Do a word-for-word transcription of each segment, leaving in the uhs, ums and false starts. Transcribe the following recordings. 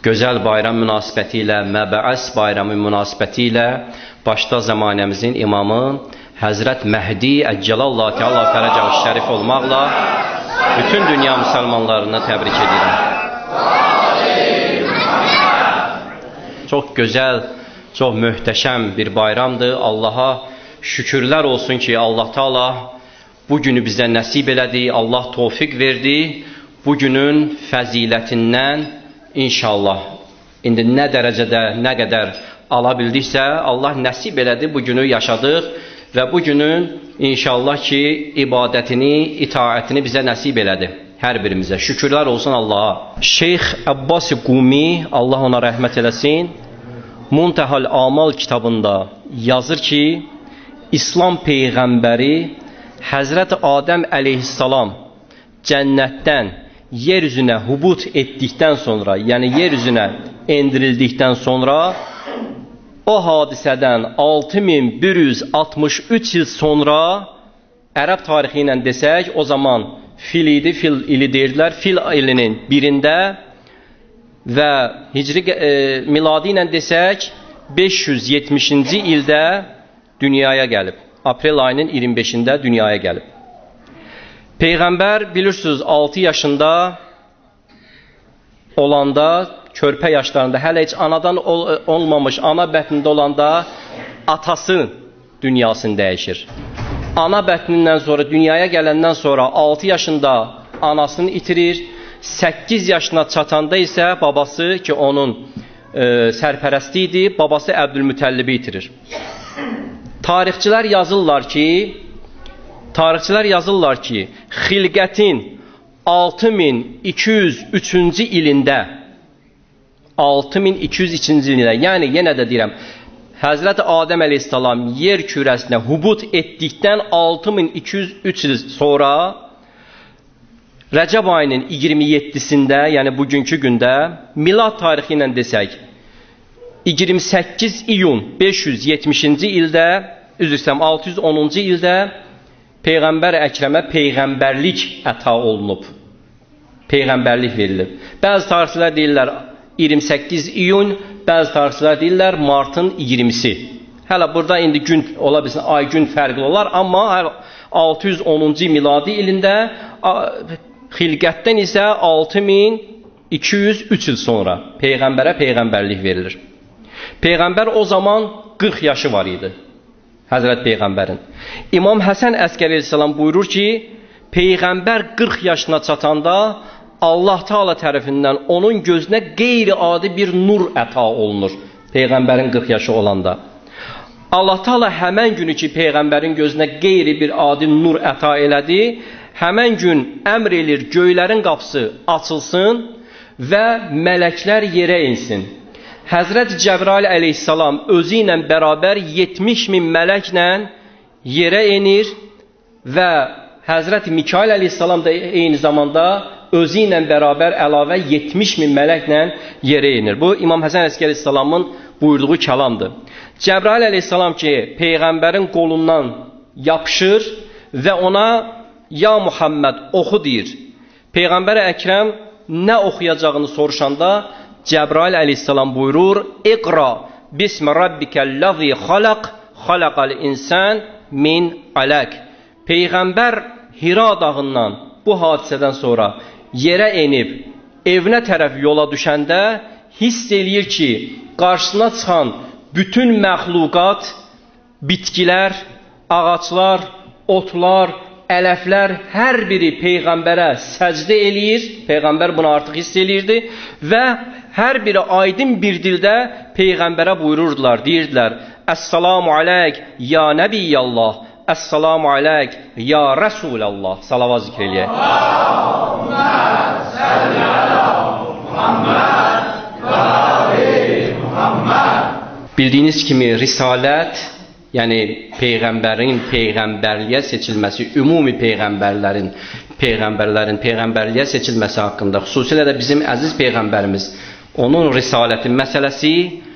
gözəl bayram münasibəti ilə, Məbəəs bayramı münasibəti ilə başda zamanəmizin imamı Həzrət Məhdi Əccəlallah Teala Fərəcəh Şərif olmaqla bütün dünya müsəlmanlarını təbrik edirəm. Çox gözəl, çox möhtəşəm bir bayramdır. Allaha şükürlər olsun ki, Allah Teala bu günü bizə nəsib elədi, Allah tövfiq verdi. Bu günün fəzilətindən inşallah indi nə dərəcədə, nə qədər ala bildiksə, Allah nəsib elədi, bu günü yaşadıq və bu günün inşallah ki, ibadətini, itaətini bizə nəsib elədi. Hər birimizə şükürlər olsun Allaha. Şeyx Abbas Qumi, Allah ona rəhmət eləsin, Muntəhal Amal kitabında yazır ki, İslam Peyğəmbəri Həzrət Adəm əleyhissalam cənnətdən yer üzünə hubut etdikdən sonra, yəni yer üzünə endirildikdən sonra, o hadisədən altı min bir yüz altmış üç il sonra, ərəb tarixi ilə desək, o zaman fil idi, fil ili deyirdilər, fil ilinin birində və hicri e, miladi ilə desək, beş yüz yetmişinci ildə dünyaya gəlib. Aprel ayının iyirmi beşində dünyaya gəlib. Peyğəmbər bilirsiniz altı yaşında olanda, körpə yaşlarında, hələ heç anadan ol olmamış, ana bətnində olanda atası dünyasını dəyişir. Ana bətnindən sonra, dünyaya gələndən sonra altı yaşında anasını itirir, səkkiz yaşına çatanda isə babası ki onun e, sərpərəsti idi, babası Əbdülmütəllibi itirir. Tarixçilər yazırlar ki, tarixçilər yazırlar ki, xilqətin altı min iki yüz üçüncü ilində, altı min iki yüz üçüncü ilində, yəni yenə də deyirəm, Həzrət Adəm əleyhissalam yer kürəsinə hubut etdikdən altı min iki yüz üç il sonra Rəcəb ayının iyirmi yeddisində, yəni bugünkü gündə, milad tarixi ilə desək, iyirmi səkkiz iyun beş yüz yetmişinci ildə, üzr istəyirəm, altı yüz onuncu ildə Peyğəmbər Əkrəmə peyğəmbərlik əta olunub. Peyğəmbərlik verilib. Bəzi tarixçilər deyirlər iyirmi səkkiz iyun, bəzi tarixçilər deyirlər martın iyirmisi. Hələ burada indi gün ola bilsin, ay gün fərqli olar, amma altı yüz onuncu miladi ilində, xilqətdən isə altı min iki yüz üç il sonra Peyğəmbərə peyğəmbərlik verilir. Peyğəmbər o zaman qırx yaşı var idi. Həzrət Peyğəmbərin. İmam Həsən Əskəri əleyhissalam buyurur ki, Peyğəmbər qırx yaşına çatanda Allah Teala tərəfindən onun gözünə qeyri-adi bir nur əta olunur. Peyğəmbərin qırx yaşı olanda. Allah Teala həmən günü ki, Peyğəmbərin gözünə qeyri bir adi nur əta elədi, həmən gün əmr edir, göylərin qapısı açılsın və mələklər yerə insin. Həzrət Cəbrail əleyhissalam özü ilə bərabər yetmiş min mələklə yerə enir və Həzrət Mikail əleyhissalam da eyni zamanda özü ilə bərabər əlavə yetmiş min mələklə yerə enir. Bu, İmam Həsən Əskəri əleyhissalamın buyurduğu kəlamdır. Cəbrail əleyhissalam ki, Peyğəmbərin qolundan yapışır və ona, ya Muhammed, oxu deyir. Peyğəmbər Əkrəm nə oxuyacağını soruşanda, Cəbrail əleyhissalam buyurur, İqra bismi rabbikəl-ləzi xalaq, xalaqal insan min aləq. Peyğəmbər Hira dağından bu hadisədən sonra yerə enib, evinə tərəf yola düşəndə hiss eləyir ki, qarşısına çıxan bütün məxluqat, bitkilər, ağaclar, otlar, ələflər, hər biri Peyğəmbərə səcdə eləyir. Peyğəmbər bunu artıq hiss eləyirdi və hər biri aydın bir dildə Peyğəmbərə buyururdular, deyirdilər, Əssalamu aleyk ya Nəbiyyallah, Əssalamu aleyk ya Rəsulallah. Salavat zikr eləyək. Allahümmə səlli alə Muhammed və ali Muhammed. Bildiyiniz kimi risalət, yəni Peyğəmbərin Peyğəmbərliyə seçilməsi, ümumi Peyğəmbərlərin, Peyğəmbərlərin Peyğəmbərliyə seçilməsi haqqında, xüsusilə də bizim əziz Peyğəmbərimiz, onun risalətin məsələsi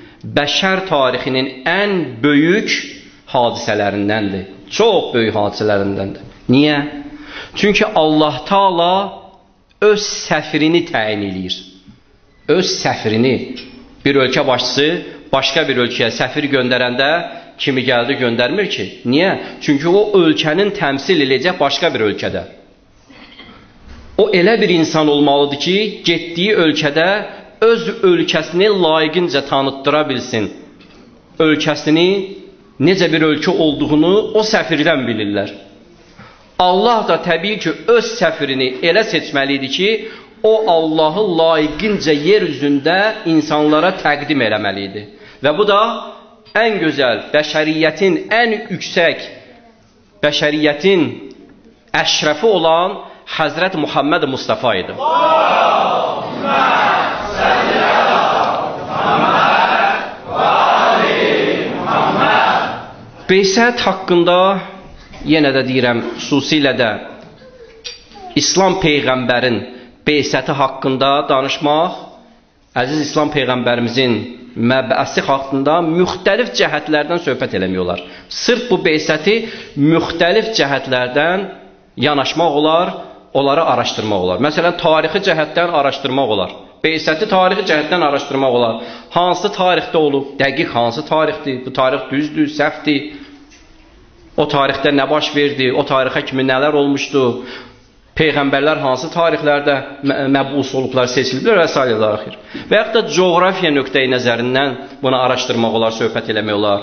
bəşər tarixinin ən böyük hadisələrindəndir. Çox böyük hadisələrindəndir. Niyə? Çünki Allah Teala öz səfirini təyin eləyir. öz səfirini, bir ölkə başçısı başqa bir ölkəyə səfir göndərəndə kimi gəldi göndərmir ki. Niyə? Çünki o ölkənin təmsil edəcək başqa bir ölkədə. O elə bir insan olmalıdır ki, getdiyi ölkədə öz ölkəsini layiqincə tanıtdıra bilsin. Ölkəsini necə bir ölkə olduğunu o səfirdən bilirlər. Allah da təbii ki, öz səfirini elə seçməlidir ki, o Allahı layiqincə yer üzündə insanlara təqdim eləməlidir. Və bu da ən gözəl, bəşəriyyətin ən yüksək, bəşəriyyətin əşrəfi olan Həzrət Muhammed Mustafa idi. Beysət haqqında yenə də deyirəm, xüsusilə də İslam Peyğəmbərin beysəti haqqında danışmaq, əziz İslam Peyğəmbərimizin məbəsi haqqında müxtəlif cəhətlərdən söhbət eləmiyorlar. Sırf bu beysəti müxtəlif cəhətlərdən yanaşmaq olar, onları araşdırmaq olar. Məsələn, tarixi cəhətdən araşdırmaq olar. Beysəti tarixi cəhətdən araşdırmaq olar. Hansı tarixdə olub, dəqiq hansı tarixdir, bu tarix düzdür, səhvdir, o tarixdə nə baş verdi, o tarixə kimi nələr olmuşdu, Peyğəmbərlər hansı tarixlərdə məbus olublar, seçiliblər və s. Və yaxud da coğrafiya nöqteyi nəzərindən bunu araşdırmaq olar, söhbət eləmək olar.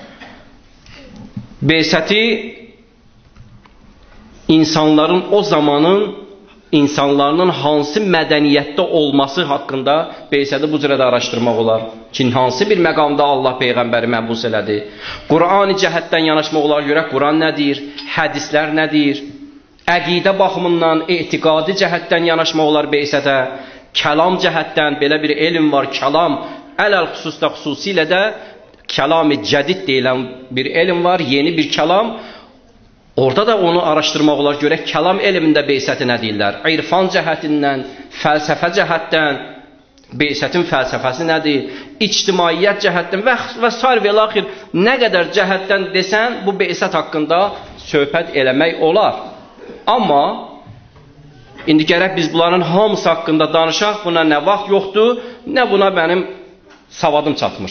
Beysəti insanların o zamanın insanların hansı mədəniyyətdə olması haqqında beysəti bu cürə də araşdırmaq olar. Ki, hansı bir məqamda Allah Peyğəmbəri məbus elədi. Qur'an-ı cəhətdən yanaşmaq olar, görək Qur'an nədir, hədislər nədir, əqidə baxımından, etiqadi cəhətdən yanaşmaq olar beysətə, kəlam cəhətdən, belə bir elm var, kəlam, ələl xüsusda xüsusilə də kəlam-ı cədid deyilən bir elm var, yeni bir kəlam. Orada da onu araşdırmaq olar, görək kəlam elmində beysəti nə deyirlər? İrfan cəhətindən, fəlsəfə cəhətdən, beysətin fəlsəfəsi nədir? İctimaiyyət cəhətdən və, və sair və laxir nə qədər cəhətdən desən, bu beysət haqqında söhbət eləmək olar. Amma indi gərək biz bunların hamısı haqqında danışaq, buna nə vaxt yoxdur, nə buna mənim savadım çatmır.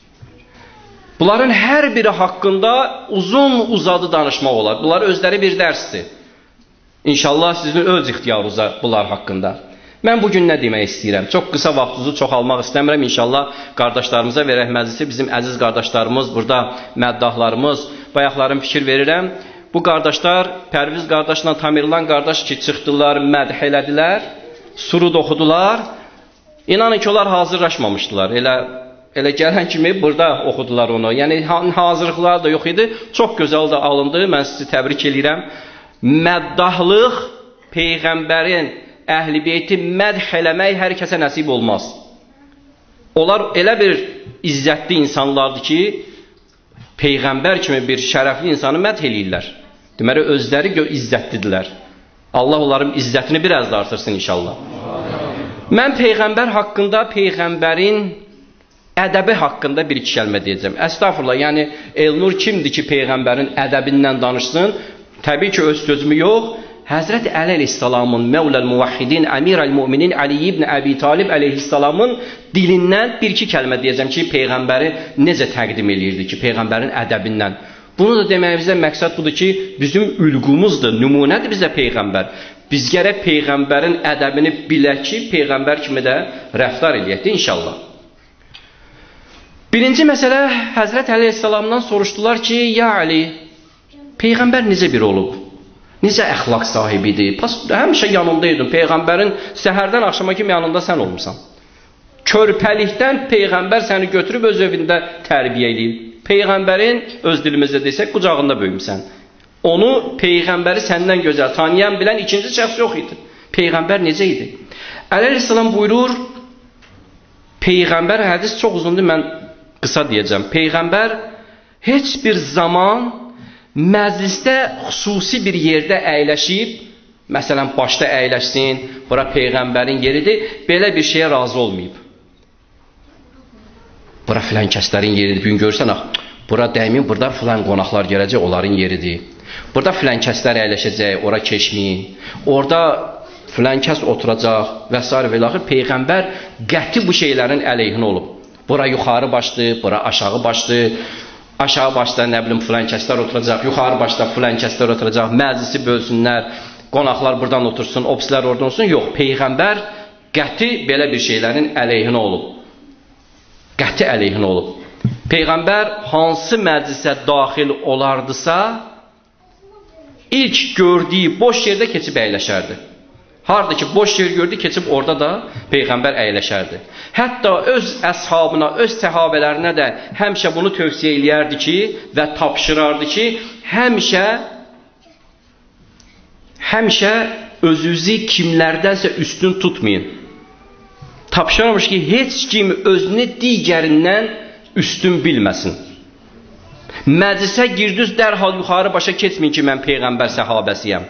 Bunların hər biri haqqında uzun uzadı danışmaq olar. Bunlar özləri bir dərsdir. İnşallah sizin öz ixtiyarınıza bunlar haqqında. Mən bugün nə demək istəyirəm? Çox qısa vaxtınızı çoxalmaq istəmirəm. İnşallah qardaşlarımıza verək məclisi, bizim əziz qardaşlarımız, burada məddahlarımız, bayaqların fikir verirəm. Bu qardaşlar, Pərviz qardaşla Tamirlan qardaş ki, çıxdılar, mədh elədilər, surud oxudular. İnanın ki, onlar hazırlaşmamışdılar. Elə, elə gələn kimi burada oxudular onu. Yəni, hazırlıqlar da yox idi. Çox gözəl də alındı. Mən sizi təbrik edirəm. Məddahlıq, Peyğəmbərin əhl-i beyti mədh eləmək hər kəsə nəsib olmaz. Onlar elə bir izzətli insanlardır ki, Peyğəmbər kimi bir şərəfli insanı mədh eləyirlər. Deməli, özləri izzətlidirlər. Allah onların izzətini biraz da artırsın inşallah. Mən Peyğəmbər haqqında, Peyğəmbərin ədəbi haqqında bir iki kəlmə deyəcəm. Əstağfurullah, yəni Elnur kimdir ki, Peyğəmbərin ədəbindən danışsın? Təbii ki, öz sözümü yox. Həzrət Əli əleyhissalamın, Məvləl Muvahhidin, Əmirəl Müminin Əli ibn Əbi Talib əleyhissalamın dilindən bir iki kəlmə deyəcəm ki, Peyğəmbəri necə təqdim eləyirdi ki, Peyğəmbərin ədəbindən. Bunu da deməyimizdə məqsəd budur ki, bizim ülqumuzdur, nümunədir bizə Peyğəmbər. Biz gərək Peyğəmbərin ədəbini bilək ki, Peyğəmbər kimi də rəftar eləyəkdir inşallah. Birinci məsələ, Həzrət Əli əleyhissalamdan soruşdular ki, ya Ali, Peyğəmbər necə bir olub? Necə əxlaq sahibidir? Həmişə yanındaydın. Peyğəmbərin səhərdən axşama kimi yanında sən olmuşsan. Körpəlikdən Peyğəmbər səni götürüb öz evində tərbiyə eləyib. Peyğəmbərin, öz dilimizdə desək, qucağında böyümüsən. Onu, Peyğəmbəri səndən gözəl tanıyan, bilən ikinci şəxs yox idi. Peyğəmbər necə idi? Əli əleyhissalam buyurur, Peyğəmbər, hədis çox uzundur, mən qısa deyəcəm. Peyğəmbər heç bir zaman məclisdə xüsusi bir yerdə əyləşib, məsələn, başda əyləşsin, bura Peyğəmbərin yeridir, belə bir şeyə razı olmayıb. Bura filan kəslərin yeridir, bugün görürsən, bura dəyimin, burada filan qonaqlar gələcək, onların yeridir. Burada filan kəslər əyləşəcək, ora keçməyin. Orada filan kəs oturacaq və s. və ilaxır. Peyğəmbər qəti bu şeylərin əleyhinə olub. Bura yuxarı başdı, bura aşağı başdı. Aşağı başda nə bilim filan kəslər oturacaq, yuxarı başda filan kəslər oturacaq, məclisi bölsünlər, qonaqlar buradan otursun, obsilər oradan olsun. Yox, Peyğəmbər qəti belə bir şeylərin əleyhinə olub. Qəti əleyhinə olub. Peyğəmbər hansı məclisə daxil olardısa, ilk gördüyü boş yerdə keçib əyləşərdi. Harada ki, boş yer gördü, keçib orada da Peyğəmbər əyləşərdi. Hətta öz əshabına, öz səhabələrinə də həmişə bunu tövsiyə eləyərdi ki və tapşırardı ki, həmişə həmişə özünüzü kimlərdənsə üstün tutmayın. Tapşırmış ki, heç kim özünü digərindən üstün bilməsin. Məclisə girdiniz, dərhal yuxarı başa keçməyin ki, mən Peyğəmbər səhabəsiyəm.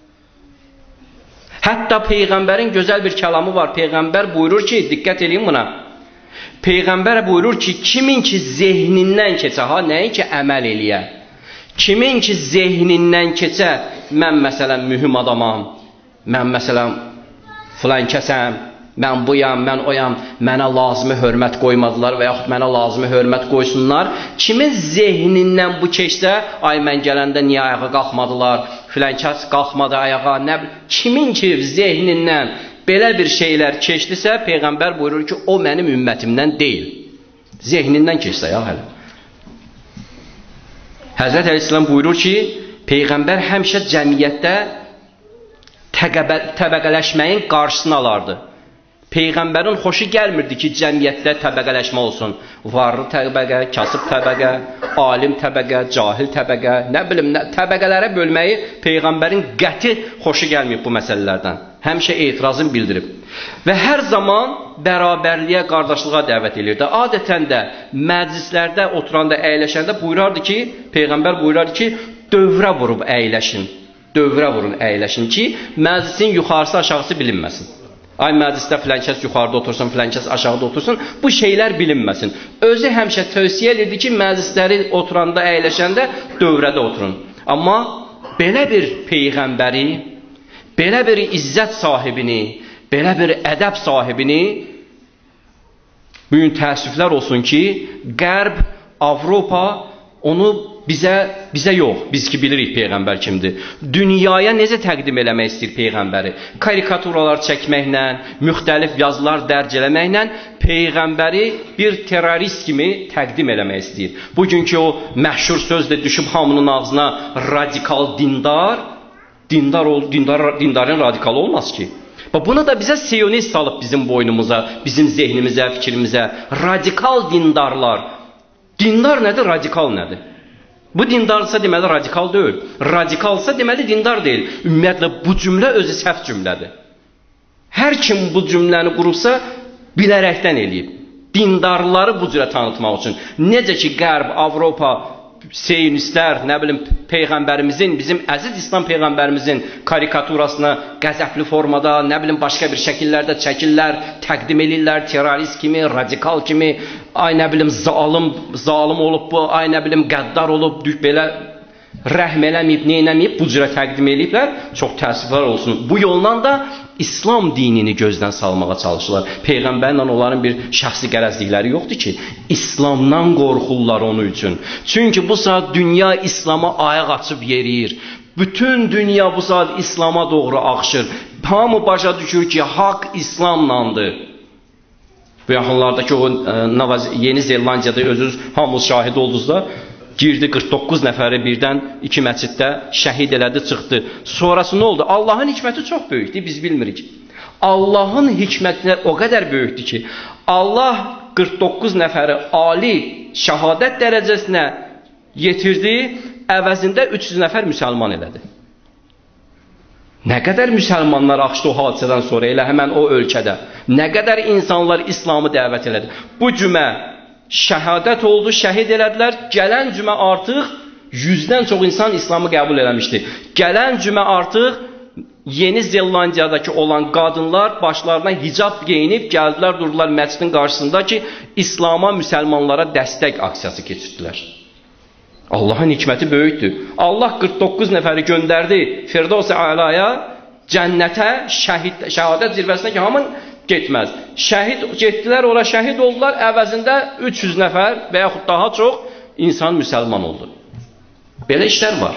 Hətta Peyğəmbərin gözəl bir kəlamı var. Peyğəmbər buyurur ki, diqqət edin buna. Peyğəmbər buyurur ki, kimin ki zehnindən keçə, ha, nəyin ki əməl eləyə. Kimin ki zehnindən keçə, mən məsələn mühüm adamam, mən məsələn filan kəsəm, mən buyam, mən oyam, mənə lazımı hörmət qoymadılar və yaxud mənə lazımı hörmət qoysunlar. Kimin zehnindən bu keçsə, ay mən gələndə niyə ayağa qalxmadılar, filan kəs qalxmadı ayağa, nə bil, kimin ki zehnindən belə bir şeylər keçdisə, Peyğəmbər buyurur ki, o mənim ümmətimdən deyil. Zehnindən keçsə ya hələ. Həzrət Əleyhisselam buyurur ki, Peyğəmbər həmişə cəmiyyətdə təbəqələşməyin qarşısını alardı. Peyğəmbərin xoşu gəlmirdi ki, cəmiyyətdə təbəqələşmə olsun. Varlı təbəqə, kasıb təbəqə, alim təbəqə, cahil təbəqə, nə bilim, nə, təbəqələrə bölməyi Peyğəmbərin qəti xoşu gəlməyib bu məsələlərdən. Həmişə etirazını bildirib. Və hər zaman bərabərliyə, qardaşlığa dəvət edirdi. Adətən də məclislərdə oturanda, əyləşəndə buyurardı ki, Peyğəmbər buyurardı ki, dövrə vurub əyləşin. Dövrə vurun əyləşin ki, məclisin yuxarısı aşağısı bilinməsin. Ay məclisdə filan kəs yuxarıda otursun, filan kəs aşağıda otursun. Bu şeylər bilinməsin. Özü həmişə tövsiyə edirdi ki, məclisləri oturanda, əyləşəndə dövrədə oturun. Amma belə bir Peyğəmbəri, belə bir izzət sahibini, belə bir ədəb sahibini bugün təəssüflər olsun ki, Qərb, Avropa onu bizə, bizə yox, biz ki bilirik Peyğəmbər kimdir. Dünyaya necə təqdim eləmək istəyir Peyğəmbəri? Karikaturalar çəkməklə, müxtəlif yazılar dərc eləməklə Peyğəmbəri bir terrorist kimi təqdim eləmək istəyir. Bugünkü o məşhur sözdür düşüb hamının ağzına radikal dindar, dindar, ol, dindar dindarın radikal olmaz ki. Bunu da bizə siyonist salıb bizim boynumuza, bizim zehnimizə, fikrimizə. Radikal dindarlar. Dindar nədir, radikal nədir? Bu dindarsa deməli radikal deyil. Radikalsa deməli dindar deyil. Ümumiyyətlə bu cümlə özü səhv cümlədir. Hər kim bu cümləni qurubsa bilərəkdən eləyib. Dindarları bu cürə tanıtmaq üçün. Necə ki Qərb, Avropa, siyonistlər, nə bilim Peyğəmbərimizin, bizim əziz İslam Peyğəmbərimizin karikaturasına qəzəbli formada, nə bilim başqa bir şəkillərdə çəkirlər, təqdim edirlər, terrorist kimi, radikal kimi, ay nə bilim zalim, zalim olub bu, ay nə bilim qəddar olub, belə rəhm eləməyib, neynəməyib, bu cürə təqdim ediblər. Çox təəssüflər olsun. Bu yolla da İslam dinini gözdən salmağa çalışırlar. Peyğəmbərlə onların bir şəxsi qərəzlikləri yoxdur ki, İslamdan qorxurlar onu üçün. Çünki bu saat dünya İslama ayaq açıb yeriyir. Bütün dünya bu saat İslama doğru axışır. Hamı başa düşür ki, haqq İslamlandır. Bu yaxınlardakı o e, Yeni Zelandiyada özünüz hamınız şahid oldunuz da, girdi qırx doqquz nəfəri birdən iki məsciddə şəhid elədi, çıxdı. Sonrası nə oldu? Allahın hikməti çox böyükdür, biz bilmirik. Allahın hikməti o qədər böyükdür ki, Allah qırx doqquz nəfəri ali şəhadət dərəcəsinə yetirdi, əvəzində üç yüz nəfər müsəlman elədi. Nə qədər müsəlmanlar axışdı o hadisədən sonra elə həmən o ölkədə. Nə qədər insanlar İslamı dəvət elədi. Bu cümə şəhadət oldu, şəhid elədilər. Gələn cümə artıq yüzdən çox insan İslamı qəbul eləmişdi. Gələn cümə artıq Yeni Zelandiyadakı olan qadınlar başlarına hicab geyinib gəldilər, durdular məscidin qarşısında ki, İslama, müsəlmanlara dəstək aksiyası keçirdilər. Allahın hikməti böyükdür. Allah qırx doqquz nəfəri göndərdi Firdevs-i Əlaya, cənnətə, şəhid, şəhadət zirvəsinə ki, hamın getməz. Şəhid getdilər, ora şəhid oldular, əvəzində üç yüz nəfər və yaxud daha çox insan müsəlman oldu. Belə işlər var.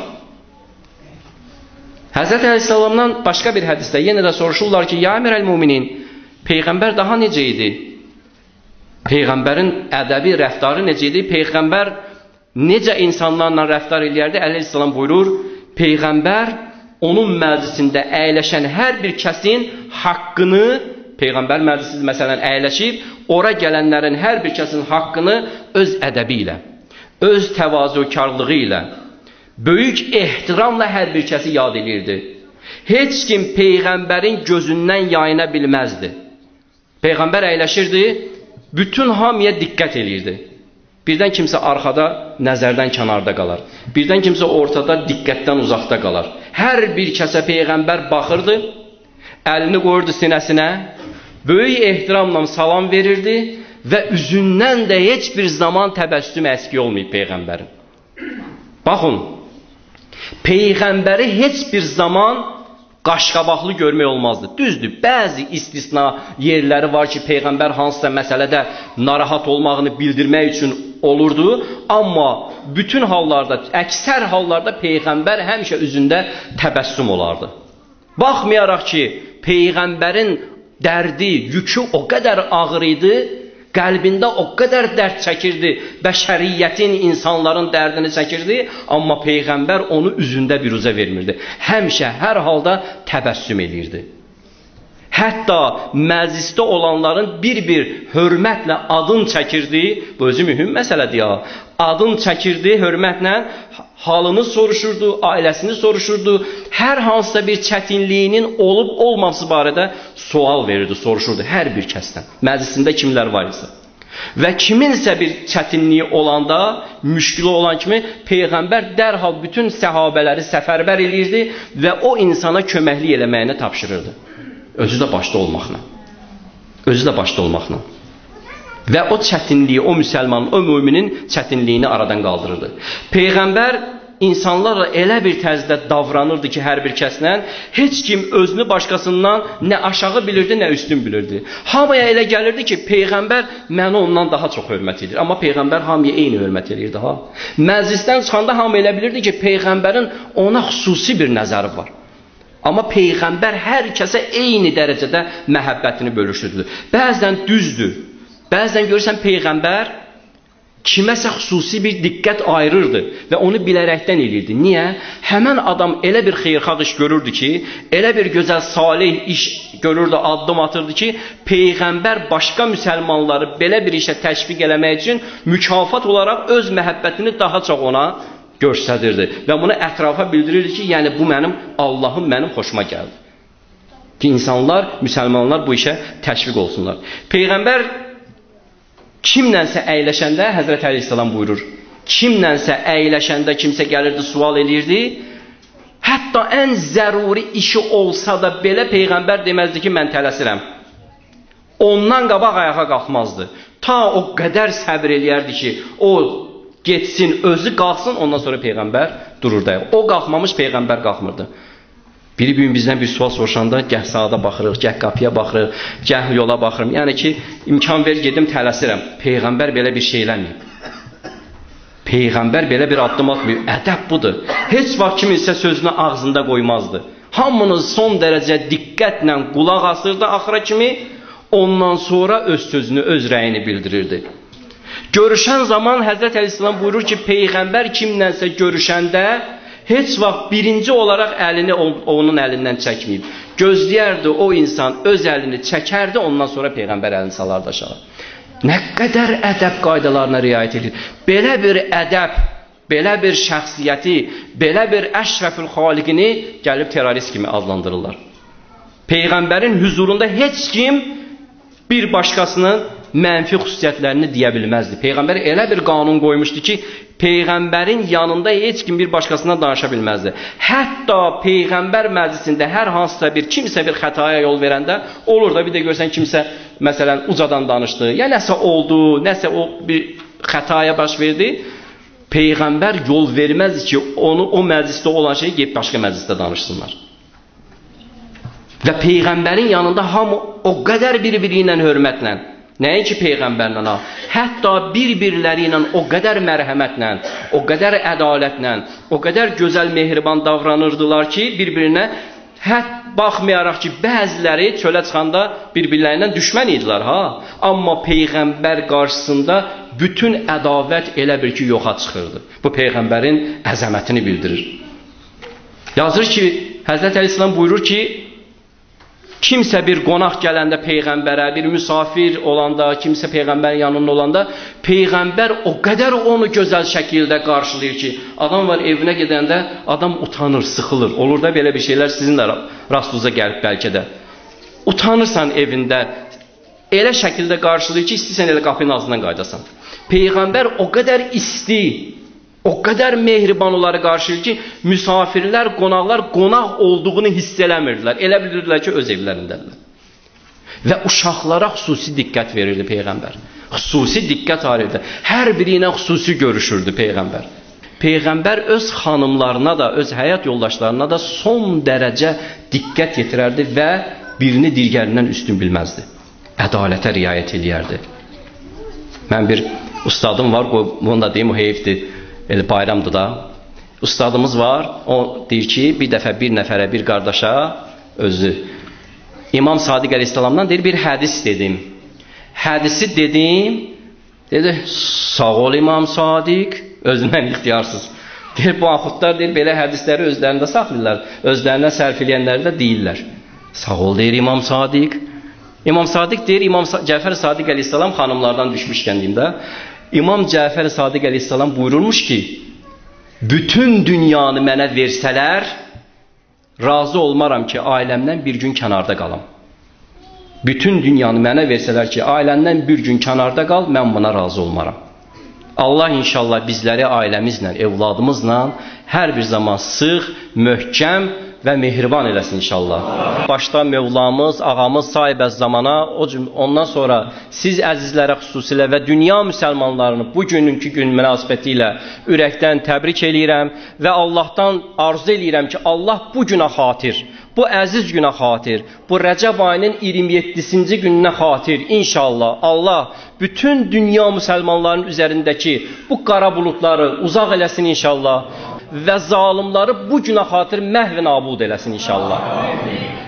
Həzrət Əleyhisselamdan başqa bir hədisdə yenə də soruşurlar ki, ya əmir-əl-müminin, Peyğəmbər daha necə idi? Peyğəmbərin ədəbi, rəftarı necə idi? Peyğəmbər necə insanlarla rəftar eləyərdi? Əleyhisselam buyurur, Peyğəmbər onun məclisində əyləşən hər bir kəsin haqqını, Peyğəmbər məclisində məsələn əyləşib, ora gələnlərin hər bir kəsin haqqını öz ədəbi ilə, öz təvazökarlığı ilə, böyük ehtiramla hər bir kəsi yad edirdi. Heç kim Peyğəmbərin gözündən yayına bilməzdi. Peyğəmbər əyləşirdi, bütün hamıya diqqət edirdi. Birdən kimsə arxada, nəzərdən kənarda qalar. Birdən kimsə ortada, diqqətdən uzaqda qalar. Hər bir kəsə Peyğəmbər baxırdı, əlini qoyurdu sinəsinə, böyük ehtiramla salam verirdi və üzündən də heç bir zaman təbəssüm əski olmayıb Peyğəmbərin. Baxın, Peyğəmbəri heç bir zaman qaşqabaqlı görmək olmazdı. Düzdür, bəzi istisna yerləri var ki, Peyğəmbər hansısa məsələdə narahat olmağını bildirmək üçün olurdu, amma bütün hallarda, əksər hallarda Peyğəmbər həmişə üzündə təbəssüm olardı. Baxmayaraq ki, Peyğəmbərin dərdi, yükü o qədər ağır idi, qəlbində o qədər dərd çəkirdi, bəşəriyyətin, insanların dərdini çəkirdi, amma Peyğəmbər onu üzündə biruzə vermirdi. Həmişə, hər halda təbəssüm edirdi. Hətta məclisdə olanların bir-bir hörmətlə adın çəkirdi, bu özü mühüm məsələdir ya, adın çəkirdi, hörmətlə halını soruşurdu, ailəsini soruşurdu, hər hansısa bir çətinliyinin olub-olmaması barədə sual verirdi, soruşurdu hər bir kəsdən, məclisində kimlər var isə. Və kiminsə bir çətinliyi olanda, müşkülü olan kimi, Peyğəmbər dərhal bütün səhabələri səfərbər edirdi və o insana köməklik eləməyini tapşırırdı. Özü də başda olmaqla. Özü də başda olmaqla. Və o çətinliyi, o müsəlmanın, o müminin çətinliyini aradan qaldırırdı. Peyğəmbər insanlarla elə bir tərzdə davranırdı ki, hər bir kəslə, heç kim özünü başqasından nə aşağı bilirdi, nə üstün bilirdi. Hamıya elə gəlirdi ki, Peyğəmbər məni ondan daha çox hörmət edir. Amma Peyğəmbər hamıya eyni hörmət edirdi. Ha? Məclisdən çıxanda hamı elə bilirdi ki, Peyğəmbərin ona xüsusi bir nəzəri var. Amma Peyğəmbər hər kəsə eyni dərəcədə məhəbbətini bölüşdürdü. Bəzən düzdür. Bəzən görürsən Peyğəmbər kiməsə xüsusi bir diqqət ayırırdı və onu bilərəkdən edirdi. Niyə? Həmən adam elə bir xeyirxah iş görürdü ki, elə bir gözəl, salih iş görürdü, addım atırdı ki, Peyğəmbər başqa müsəlmanları belə bir işə təşviq eləmək üçün mükafat olaraq öz məhəbbətini daha çox ona göstərirdi və bunu ətrafa bildirirdi ki, yəni bu mənim Allahım mənim xoşuma gəldi. Ki insanlar, müsəlmanlar bu işə təşviq olsunlar. Peyğəmbər kimlənsə əyləşəndə, Həzrət Əleyhisselam buyurur, kimlənsə əyləşəndə kimsə gəlirdi, sual elirdi, hətta ən zəruri işi olsa da belə Peyğəmbər deməzdi ki, mən tələsirəm. Ondan qabaq ayağa qalxmazdı. Ta o qədər səbr eləyərdi ki, o getsin, özü qalxsın, ondan sonra Peyğəmbər dururdu. O qalxmamış, Peyğəmbər qalxmırdı. Biri bir gün bizdən bir sual soruşanda, gəh sağa baxırıq, gəh qapıya baxırıq, gəh yola baxırım. Yəni ki, imkan ver, gedim, tələsirəm. Peyğəmbər belə bir şey eləməyib. Peyğəmbər belə bir addım atmayıb. Ədəb budur. Heç vaxt kiminsə sözünü ağzında qoymazdı. Hamınız son dərəcə diqqətlə qulaq asırdı axıra kimi, ondan sonra öz sözünü, öz rəyini bildirirdi. Görüşən zaman Həzrət Əleyhisselam buyurur ki, Peyğəmbər kimlənsə görüşəndə heç vaxt birinci olaraq əlini onun əlindən çəkməyib. Gözləyərdi o insan, öz əlini çəkərdi, ondan sonra Peyğəmbər əlini salardı aşağı. Nə qədər ədəb qaydalarına riayət edir. Belə bir ədəb, belə bir şəxsiyyəti, belə bir əşrəfül xaliqini gəlib terrorist kimi adlandırırlar. Peyğəmbərin huzurunda heç kim bir başqasının mənfi xüsusiyyətlərini deyə bilməzdi. Peyğəmbər elə bir qanun qoymuşdu ki, Peyğəmbərin yanında heç kim bir başqasından danışa bilməzdi. Hətta Peyğəmbər məclisində hər hansısa bir kimsə bir xətaya yol verəndə olur da bir də görsən kimsə məsələn ucadan danışdı, ya nəsə oldu, nəsə o bir xətaya baş verdi. Peyğəmbər yol verməzdi ki, onu o məclisdə olan şeyi gəlib başqa məclisdə danışsınlar. Və Peyğəmbərin yanında hamı o qədər bir-biri ilə hörmətlə, nəinki Peyğəmbərlə, ha, hətta bir-birləri ilə o qədər mərhəmətlə, o qədər ədalətlə, o qədər gözəl mehriban davranırdılar ki, bir-birinə hət baxmayaraq ki, bəziləri çölə çıxanda bir-birlərindən düşmən idilər, ha. Amma Peyğəmbər qarşısında bütün ədavət elə bir ki, yoxa çıxırdı. Bu Peyğəmbərin əzəmətini bildirir. Yazır ki, Həzrət Əleyhisselam buyurur ki, kimsə bir qonaq gələndə Peyğəmbərə, bir müsafir olanda, kimsə Peyğəmbərin yanında olanda, Peyğəmbər o qədər onu gözəl şəkildə qarşılayır ki, adam var evinə gedəndə, adam utanır, sıxılır. Olur da belə bir şeylər sizin də rastınıza gəlib bəlkə də. Utanırsan evində, elə şəkildə qarşılayır ki, istəyirsən elə qapının ağzından qaydasan. Peyğəmbər o qədər isti, o qədər mehriban onları qarşılayır ki, müsafirlər, qonaqlar qonaq olduğunu hiss eləmirdilər. Elə bilirdilər ki, öz evlərindədirlər. Və uşaqlara xüsusi diqqət verirdi Peyğəmbər. Xüsusi diqqət ayırdı. Hər biri ilə xüsusi görüşürdü Peyğəmbər. Peyğəmbər öz xanımlarına da, öz həyat yoldaşlarına da son dərəcə diqqət yetirərdi və birini digərindən üstün bilməzdi. Ədalətə riayət eləyərdi. Mən bir ustadım var, bunu da deyim, o heyifdir. Elə bayramdır da. Ustadımız var, o deyir ki, bir dəfə bir nəfərə, bir qardaşa özü İmam Sadiq Əleyhisselamdan deyir, bir hədis dedim. Hədisi dedim, dedi, sağ ol İmam Sadiq, özündən ixtiyarsız. Deyir, bu axutlar deyir, belə hədisləri özlərində saxlayırlar, özlərinə sərf eləyənləri də deyirlər. Sağ ol deyir İmam Sadiq. İmam Sadiq deyir, İmam Cəfər Sadiq Əleyhisselam xanımlardan düşmüşkən deyim də, İmam Cəfər Sadiq Əleyhisselam buyururmuş ki, bütün dünyanı mənə versələr, razı olmaram ki, ailəmdən bir gün kənarda qalam. Bütün dünyanı mənə versələr ki, ailəmdən bir gün kənarda qal, mən buna razı olmaram. Allah inşallah bizləri ailəmizlə, evladımızla hər bir zaman sıx, möhkəm və mehriban eləsin inşallah. Başda Mövlamız, ağamız sahibəz zamana, ondan sonra siz əzizlərə xüsusilə və dünya müsəlmanlarını bugünkü gün münasibəti ilə ürəkdən təbrik eləyirəm və Allahdan arzu eləyirəm ki, Allah bu günə xatir, bu əziz günə xatir, bu Rəcəb ayının iyirmi yeddisinci gününə xatir inşallah Allah bütün dünya müsəlmanlarının üzərindəki bu qara bulutları uzaq eləsin inşallah və zalimləri bu günə xatir məhv nabud eləsin inşallah.